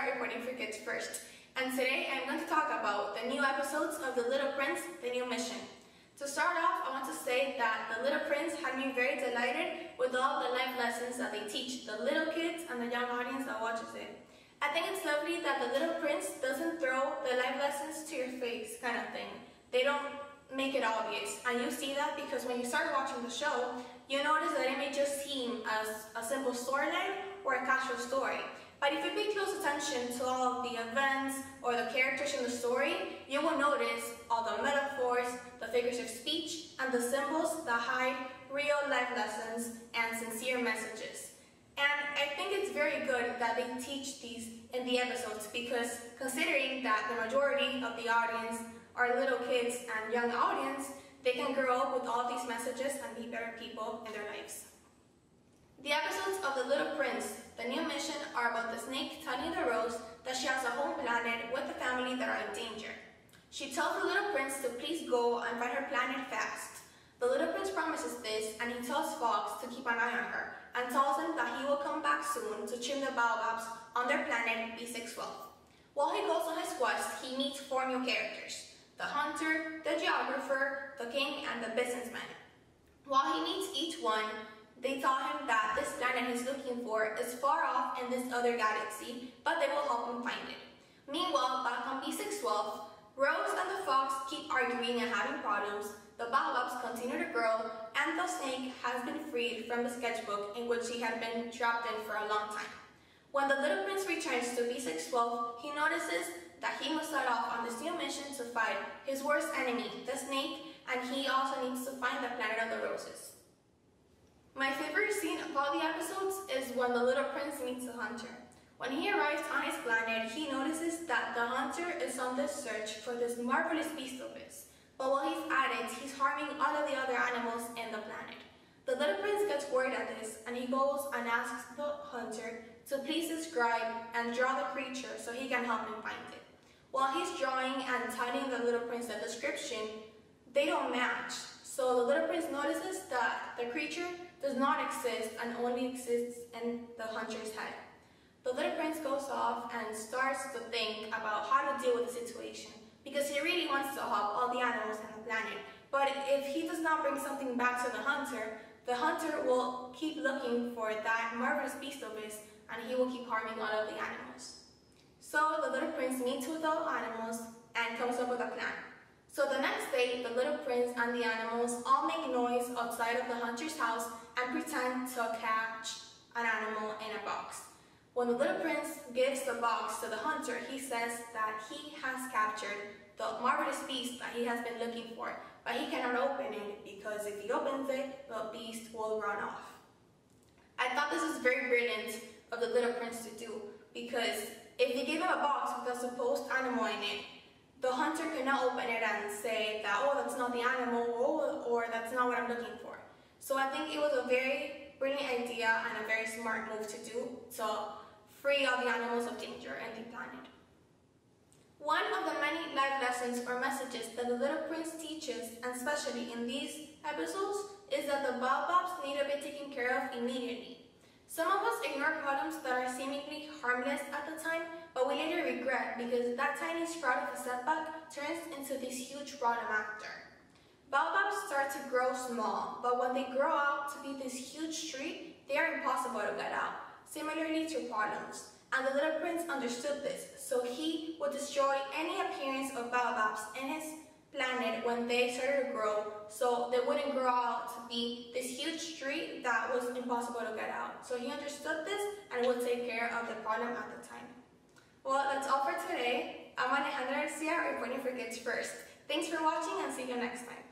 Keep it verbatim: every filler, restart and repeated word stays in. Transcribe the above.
Alejandra reporting for Kids First, and today I'm going to talk about the new episodes of The Little Prince, The New Mission. To start off, I want to say that The Little Prince had me very delighted with all the life lessons that they teach the little kids and the young audience that watches it. I think it's lovely that The Little Prince doesn't throw the life lessons to your face kind of thing. They don't make it obvious, and you see that because when you start watching the show, you notice that it may just seem as a simple storyline or a casual story. But if you pay close attention to all of the events or the characters in the story, you will notice all the metaphors, the figures of speech, and the symbols that hide real life lessons and sincere messages. And I think it's very good that they teach these in the episodes because considering that the majority of the audience are little kids and young audience, they can grow up with all these messages and be better people in their lives. The episodes of The Little Prince, The New Mission, are about the snake telling the rose that she has a home planet with the family that are in danger. She tells the little prince to please go and find her planet fast. The little prince promises this, and he tells Fox to keep an eye on her and tells him that he will come back soon to trim the baobabs on their planet B six twelve. While he goes on his quest, he meets four new characters: the hunter, the geographer, the king, and the businessman. While he meets each one, they tell him that this planet he's looking for is far off in this other galaxy, but they will help him find it. Meanwhile, back on B six twelve, Rose and the fox keep arguing and having problems, the baobabs continue to grow, and the snake has been freed from the sketchbook in which he had been trapped in for a long time. When the little prince returns to B six twelve, he notices that he must set off on this new mission to fight his worst enemy, the snake, and he also needs to find the planet of the roses. My favorite scene of all the episodes is when the little prince meets the hunter. When he arrives on his planet, he notices that the hunter is on this search for this marvelous beast of his. But while he's at it, he's harming all of the other animals in the planet. The little prince gets worried at this, and he goes and asks the hunter to please describe and draw the creature so he can help him find it. While he's drawing and telling the little prince the description, they don't match. So the little prince notices that the creature does not exist and only exists in the hunter's head. The little prince goes off and starts to think about how to deal with the situation because he really wants to help all the animals on the planet. But if he does not bring something back to the hunter, the hunter will keep looking for that marvelous beast of his and he will keep harming all of the animals. So the little prince meets with all animals and comes up with a plan. So the next day, the little prince and the animals all make noise outside of the hunter's house and pretend to catch an animal in a box. When the little prince gives the box to the hunter, he says that he has captured the marvelous beast that he has been looking for, but he cannot open it because if he opens it, the beast will run off. I thought this was very brilliant of the little prince to do because if they gave him a box with a supposed animal in it, the hunter cannot open it and say that, oh, that's not the animal, or, or that's not what I'm looking for. So I think it was a very brilliant idea and a very smart move to do to free all the animals of danger in the planet. One of the many life lessons or messages that the little prince teaches, and especially in these episodes, is that the baobabs need to be taken care of immediately. Some of us ignore problems that are seemingly harmless at the time, but we later regret because that tiny sprout of a setback turns into this huge problem after. Baobabs start to grow small, but when they grow out to be this huge tree, they are impossible to get out, similarly to problems. And the little prince understood this, so he would destroy any appearance of baobabs in his planet when they started to grow, so they wouldn't grow out to be this huge tree that was impossible to get out. So he understood this and would take care of the problem at the time. Well, that's all for today. I'm Alejandra reporting for Kids First. Thanks for watching and see you next time.